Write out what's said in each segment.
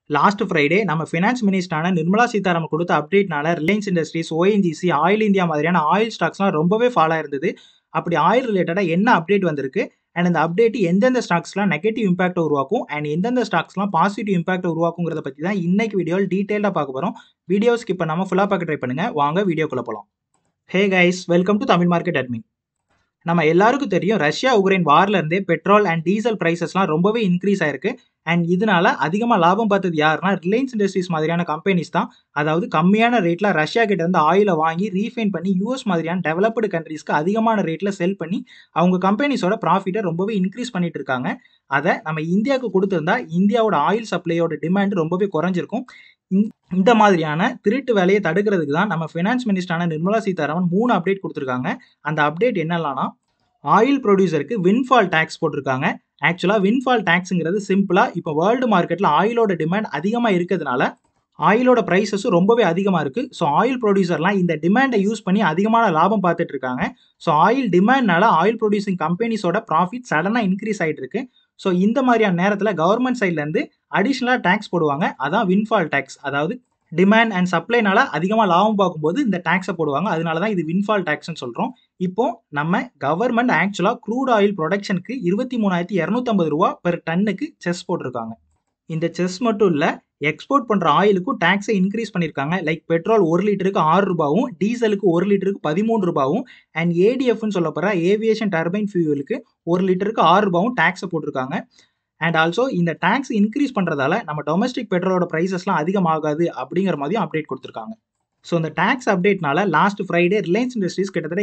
Last Friday நம்ம finance மினிஸ்டரான நிர்மலா சீதாராமன் கொடுத்த அப்டேட்னால Reliance Industries, ONGC, oil India மாதிரியான ஆயில் ஸ்டாக்ஸ்லாம் ரொம்பவே ஃபால் ஆயிருந்தது. அப்படி ஆயில் ரிலேட்டடாக என்ன அப்டேட் வந்திருக்கு அண்ட் இந்த அப்டேட் எந்தெந்த ஸ்டாக்ஸ்லாம் நெகட்டிவ் இம்பாக்ட் உருவாக்கும் அண்ட் எந்தெந்த ஸ்டாக்ஸ்லாம் பாசிட்டிவ் இம்பாக்ட் உருவாக்குங்கிறத பற்றி தான் இன்னைக்கு வீடியோவில் டீட்டெயிலாக பார்க்க போகிறோம். வீடியோ ஸ்கிப் பண்ணாமல் ஃபுல்லாக பார்க்க ட்ரை பண்ணுங்கள். வாங்க வீடியோக்குள்ளே போகலாம். Hey guys, welcome to Tamil market admin. நம்ம எல்லாருக்கும் தெரியும், ரஷ்யா உக்ரைன் வார்ல இருந்தே பெட்ரோல் அண்ட் டீசல் பிரைசஸ்லாம் ரொம்பவே இன்க்ரீஸ் ஆயிருக்கு. அண்ட் இதனால அதிகமாக லாபம் பார்த்தது யாருன்னா ரிலையன்ஸ் இண்டஸ்ட்ரீஸ் மாதிரியான கம்பெனிஸ் தான். அதாவது கம்மியான ரேட்டில் ரஷ்யா கிட்ட இருந்து ஆயிலை வாங்கி ரீஃபைன் பண்ணி யூஎஸ் மாதிரியான டெவலப்டு கண்ட்ரீஸ்க்கு அதிகமான ரேட்டில் செல் பண்ணி அவங்க கம்பெனிஸோட ப்ராஃபிட்டை ரொம்பவே இன்க்ரீஸ் பண்ணிட்டு இருக்காங்க. அதை நம்ம இந்தியாவுக்கு கொடுத்துருந்தா இந்தியாவோட ஆயில் சப்ளையோட டிமாண்ட் ரொம்பவே குறைஞ்சிருக்கும். இந்த மாதிரியான திருட்டு வேலையை தடுக்கிறதுக்கு தான் நம்ம ஃபினான்ஸ் மினிஸ்டரான நிர்மலா சீதாராமன் 3 அப்டேட் கொடுத்துருக்காங்க. அந்த அப்டேட் என்னெல்லாம்னா, ஆயில் ப்ரொடியூசருக்கு வின்ஃபால் டேக்ஸ் போட்டிருக்காங்க. ஆக்சுவலாக வின்ஃபால் டேக்ஸுங்கிறது சிம்பிளாக இப்போ வேர்ல்டு மார்க்கெட்டில் ஆயிலோட டிமாண்ட் அதிகமாக இருக்கிறதுனால ஆயிலோட ப்ரைஸஸும் ரொம்பவே அதிகமாக இருக்குது. ஸோ ஆயில் ப்ரொடியூசர்லாம் இந்த டிமாண்டை யூஸ் பண்ணி அதிகமான லாபம் பார்த்துட்டு இருக்காங்க. ஸோ ஆயில் டிமாண்ட்னால ஆயில் ப்ரொடியூசிங் கம்பெனிஸோட ப்ராஃபிட் சடனாக இன்க்ரீஸ் ஆகிட்டு இருக்கு. ஸோ இந்த மாதிரியான நேரத்தில் கவர்மெண்ட் சைட்லேருந்து அடிஷ்னலாக டேக்ஸ் போடுவாங்க. அதான் வின்ஃபால் டேக்ஸ். அதாவது டிமாண்ட் அண்ட் சப்ளைனால அதிகமாக லாபம் பார்க்கும்போது இந்த டேக்ஸை போடுவாங்க. அதனால தான் இது வின்ஃபால் டேக்ஸ்ன்னு சொல்கிறோம். இப்போ நம்ம கவர்மெண்ட் ஆக்சுவலாக க்ரூட் ஆயில் ப்ரொடக்ஷனுக்கு 23,250 ரூபா பெர் டன்னுக்கு செஸ் போட்டிருக்காங்க. இந்த செஸ் மட்டும் இல்லை, எக்ஸ்போர்ட் பண்ணுற ஆயிலுக்கும் டேக்ஸை இன்க்ரீஸ் பண்ணியிருக்காங்க. லைக் பெட்ரோல் 1 லிட்டருக்கு 6 ரூபாவும், டீசலுக்கு 1 லிட்டருக்கு 13 ரூபாவும், அண்ட் ஏடிஎஃப்னு சொல்லப்படுற ஏவியேஷன் டர்பைன் ஃபியூவலுக்கு 1 லிட்டருக்கு 6 ரூபாவும் டேக்ஸை போட்டிருக்காங்க. அண்ட் ஆல்சோ இந்த டேக்ஸ் இன்க்ரீஸ் பண்ணுறதால நம்ம டொமஸ்டிக் பெட்ரோலோட ப்ரைஸஸ்லாம் அதிகமாகாது அப்படிங்கிற மாதிரியும் அப்டேட் கொடுத்துருக்காங்க. ஸோ இந்த டேக்ஸ் அப்டேட்னால லாஸ்ட் ஃப்ரைடே ரிலையன்ஸ் இண்டஸ்ட்ரீஸ் கிட்டத்தட்ட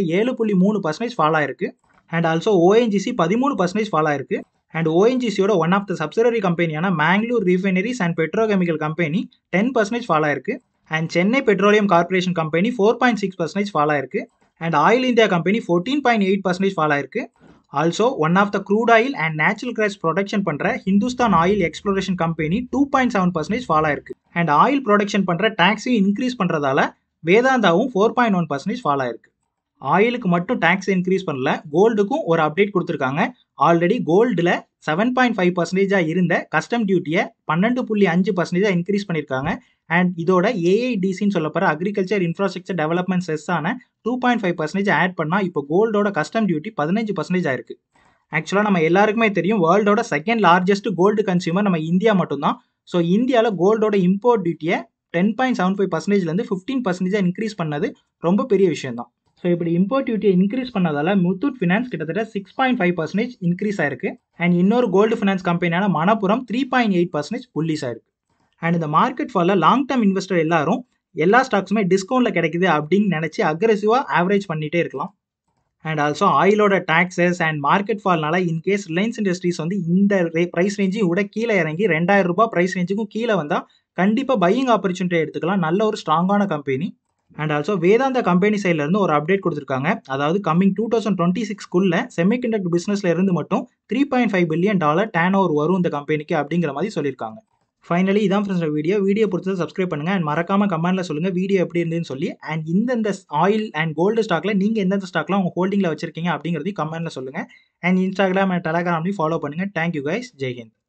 7.3% ஃபால் ஆயிருக்கு. அண்ட் ஆல்சோ ஓஎன்ஜிசி 13% ஃபால் ஆயிருக்கு. அண்ட் ஓஎன்ஜிசியோட ஒன் ஆஃப் த சப்சிடரி கம்பெனியான Mangalore refineries and petrochemical company 10% fall ஆயிருக்கு. And Chennai petroleum corporation company 4.6% fall ஆயிருக்கு. And oil India company 14.8% fall ஆயிருக்கு. Also one of the crude oil and natural gas production பண்ணுற Hindustan oil exploration company 2.7% fall ஆயிருக்கு. And oil production பண்ணுற டேக்ஸையும் increase பண்ணுறதால வேதாந்தாவும் 4.1% fall ஆயிருக்கு. ஆயிலுக்கு மட்டும் டேக்ஸ் இன்க்ரீஸ் பண்ணல, கோல்டுக்கும் ஒரு அப்டேட் கொடுத்துருக்காங்க. ஆல்ரெடி கோல்டில் 7.5% இருந்த கஸ்டம் டியூட்டியை 12.5% இன்க்ரீஸ் பண்ணியிருக்காங்க. அண்ட் இதோட ஏஐடிசின்னு சொல்லப்படுற அக்ரிகல்ச்சர் இன்ஃப்ராஸ்ட்ரக்சர் டெவலப்மெண்ட் செஸ்ஸான 2.5% ஆட் பண்ணால் இப்போ கோல்டோட கஸ்டம் டியூட்டி 15% ஆயிருக்கு. ஆக்சுவலாக நம்ம எல்லாருக்குமே தெரியும், வேர்ல்டோட செகண்ட் லார்ஜஸ்ட் கோல்டு கன்சியூமர் நம்ம இந்தியா மட்டும்தான். ஸோ இந்தியாவில் கோல்டோட இம்போர்ட் டியூட்டியை 10.75%லேருந்து 15% இன்க்ரீஸ் பண்ணது ரொம்ப பெரிய விஷயம் தான். ஸோ இப்படி இம்போர்ட் டியூட்டியை இன்க்ரீஸ் பண்ணதால முத்தூட் ஃபினான்ஸ் கிட்டத்தட்ட 6.5% இன்க்ரீஸ் ஆயிருக்கு. அண்ட் இன்னொரு கோல்டு ஃபினான்ஸ் கம்பெனியான மணப்புரம் 3.8% புல்லிஸ் ஆயிருக்கு. அண்ட் இந்த மார்க்கெட் ஃபாலில் லாங் டர்ம் இன்வெஸ்டர் எல்லாரும் எல்லா ஸ்டாக்ஸுமே டிஸ்கவுண்ட்டில் கிடைக்குது அப்படின்னு நினச்சி அக்ரெசிவாக ஆவரேஜ் பண்ணிகிட்டே இருக்கலாம். அண்ட் ஆல்சோ ஆயிலோட டேக்ஸஸ் அண்ட் மார்க்கெட் ஃபால்னால இன்கேஸ் ரிலையன்ஸ் இண்டஸ்ட்ரீஸ் வந்து இந்த ப்ரைஸ் ரேஞ்சையும் விட கீழே இறங்கி 2000 ரூபாய் ப்ரைஸ் ரேஞ்சுக்கும் கீழே வந்தால் கண்டிப்பாக பையிங் ஆப்பர்ச்சுனிட்டி எடுத்துக்கலாம். நல்ல ஒரு ஸ்ட்ராங்கான company. And also Vedanta company சைட்லேருந்து ஒரு அப்டேட் கொடுத்துருக்காங்க. அதாவது கம்மிங் 2026க்குள்ள செமிகண்டக்டர் பிஸ்னஸில் இருந்து மட்டும் $3.5 பில்லியன் டேர்ன் ஓவர் வரும் இந்த கம்பெனிக்கு அப்படிங்கிற மாதிரி சொல்லியிருக்காங்க. ஃபைனலி இதான் ஃப்ரெண்ட்ஸ் வீடியோ பிடிச்சதை சப்ஸ்கிரைப் பண்ணுங்கள். அண்ட் மறக்காமல் கமெண்ட்டில் சொல்லுங்கள் வீடியோ எப்படி இருந்துன்னு சொல்லி. அண்ட் இந்த ஆயில் அண்ட் கோல்டு ஸ்டாக்கில் நீங்கள் எந்தெந்த ஸ்டாக்லாம் உங்கள் ஹோல்டிங்கில் வச்சிருக்கீங்க அப்படிங்கிறதையும் கமெண்ட்டில் சொல்லுங்கள். அண்ட் இன்ஸ்டாகிராம் அண்ட் டெலகிராம்லையும் ஃபாலோ பண்ணுங்கள். Thank you guys. ஜெய் ஹிந்த்.